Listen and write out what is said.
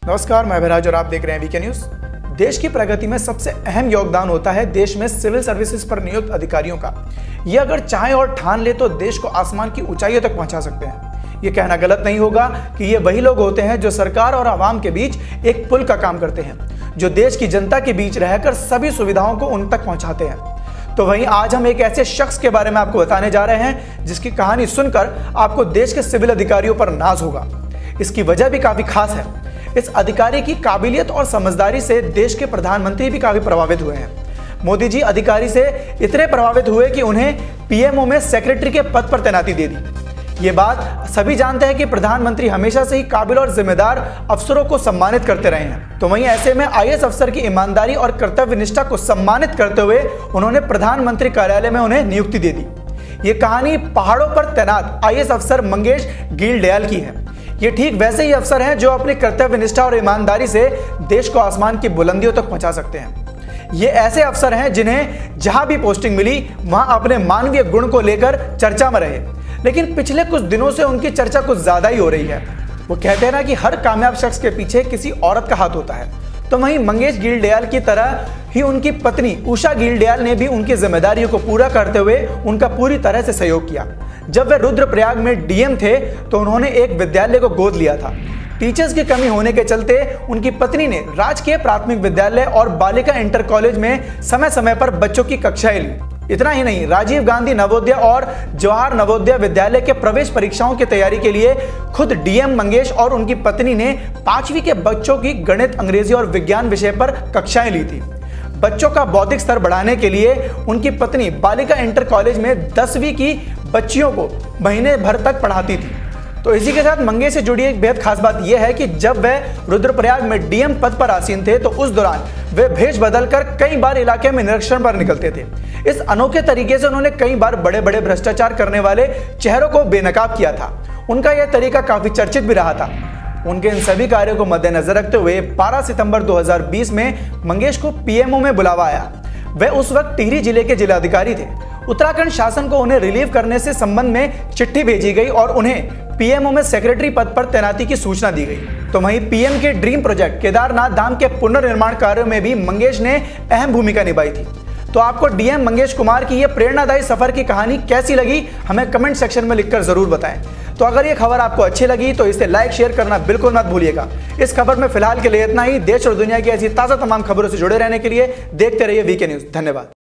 नमस्कार, मैं अभिराज और आप देख रहे हैं वीके न्यूज। देश की प्रगति में सबसे अहम योगदान होता है देश में सिविल सर्विसेज पर नियुक्त अधिकारियों का। ये अगर चाहे और ठान ले तो देश को आसमान की ऊंचाइयों तक पहुंचा सकते हैं। ये कहना गलत नहीं होगा कि ये वही लोग होते हैं जो सरकार और आवाम के बीच एक पुल का काम करते हैं, जो देश की जनता के बीच रहकर सभी सुविधाओं को उन तक पहुंचाते हैं। तो वहीं आज हम एक ऐसे शख्स के बारे में आपको बताने जा रहे हैं जिसकी कहानी सुनकर आपको देश के सिविल अधिकारियों पर नाज होगा। इसकी वजह भी काफी खास है। इस अधिकारी की काबिलियत और समझदारी से देश के प्रधानमंत्री भी काफी प्रभावित हुए हैं। मोदी जी अधिकारी से इतने प्रभावित हुए कि उन्हें पीएमओ में सेक्रेटरी के पद पर तैनाती दे दी। ये बात सभी जानते हैं कि प्रधानमंत्री हमेशा से ही काबिल और जिम्मेदार अफसरों को सम्मानित करते रहे हैं। तो वहीं ऐसे में आईएएस अफसर की ईमानदारी और कर्तव्य निष्ठा को सम्मानित करते हुए उन्होंने प्रधानमंत्री कार्यालय में उन्हें नियुक्ति दे दी। ये कहानी पहाड़ों पर तैनात आईएएस अफसर मंगेश घिल्डियाल की है। ये ठीक वैसे ही अफसर हैं जो अपनी कर्तव्य निष्ठा और ईमानदारी से देश को आसमान की बुलंदियों तक पहुंचा सकते हैं। ये ऐसे अफसर हैं जिन्हें जहां भी पोस्टिंग मिली वहां अपने मानवीय गुण को लेकर चर्चा में रहे, लेकिन पिछले कुछ दिनों से उनकी चर्चा कुछ ज्यादा ही हो रही है। वो कहते हैं ना कि हर कामयाब शख्स के पीछे किसी औरत का हाथ होता है। तो वहीं मंगेश घिल्डियाल की तरह ही उनकी पत्नी उषा घिल्डियाल ने भी उनकी जिम्मेदारियों को पूरा करते हुए उनका पूरी तरह से सहयोग किया। जब वे रुद्रप्रयाग में डीएम थे तो उन्होंने एक विद्यालय को गोद लिया था। टीचर्स की कमी होने के चलते उनकी पत्नी ने राजकीय प्राथमिक विद्यालय और बालिका इंटर कॉलेज में समय समय पर बच्चों की कक्षाएं ली। इतना ही नहीं, राजीव गांधी नवोदय और जवाहर नवोदय विद्यालय के प्रवेश परीक्षाओं की तैयारी के लिए खुद डीएम मंगेश और उनकी पत्नी ने 5वीं के बच्चों की गणित, अंग्रेजी और विज्ञान विषय पर कक्षाएं ली थी। बच्चों का बौद्धिक स्तर बढ़ाने के लिए उनकी पत्नी बालिका इंटर कॉलेज में 10वीं की बच्चियों को महीने भर तक पढ़ाती थी। तो इसी के साथ मंगेश से जुड़ी एक बेहद खास बात यह है कि जब वह रुद्रप्रयाग में डीएम पद पर आसीन थे तो उस दौरान वे भेष बदलकर कई बार इलाके में निरीक्षण पर निकलते थे। इस अनोखे तरीके से उन्होंने कई बार बड़े बड़े भ्रष्टाचार करने वाले चेहरों को बेनकाब किया था। उनका यह तरीका काफी चर्चित भी रहा था। उनके इन सभी कार्यों को मद्देनजर रखते हुए 12 सितंबर 2020 में मंगेश को पीएमओ में बुलावा आया। वह उस वक्त टिहरी जिले के जिलाधिकारी थे। उत्तराखंड शासन को उन्हें रिलीव करने से संबंध में चिट्ठी भेजी गई और उन्हें पीएमओ में सेक्रेटरी पद पर तैनाती की सूचना दी गई। तो वहीं पीएम के ड्रीम प्रोजेक्ट केदारनाथ धाम के पुनर्निर्माण कार्यों में भी मंगेश ने अहम भूमिका निभाई थी। तो आपको डीएम मंगेश कुमार की यह प्रेरणादायी सफर की कहानी कैसी लगी, हमें कमेंट सेक्शन में लिखकर जरूर बताएं। तो अगर ये खबर आपको अच्छी लगी तो इसे लाइक शेयर करना बिल्कुल मत भूलिएगा। इस खबर में फिलहाल के लिए इतना ही। देश और दुनिया की ऐसी ताजा तमाम खबरों से जुड़े रहने के लिए देखते रहिए वीके न्यूज। धन्यवाद।